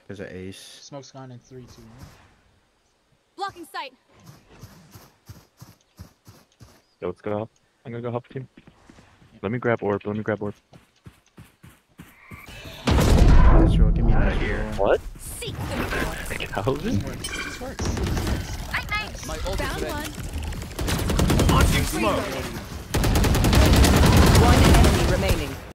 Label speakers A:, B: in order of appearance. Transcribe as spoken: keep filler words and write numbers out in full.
A: There's an ace.
B: Smoke's gone in three, two, one.
C: Blocking sight.
D: Yo, let's go up. I'm gonna go help team. Let me grab orb. Let me grab orb.
A: Natural, give me that here.
D: What?
C: Seek the rewards.
D: Calvin?
B: This works. This works.
C: Night night.
E: My ult is
C: Found
E: ready.
C: one.
E: Launching smoke.
F: One enemy remaining.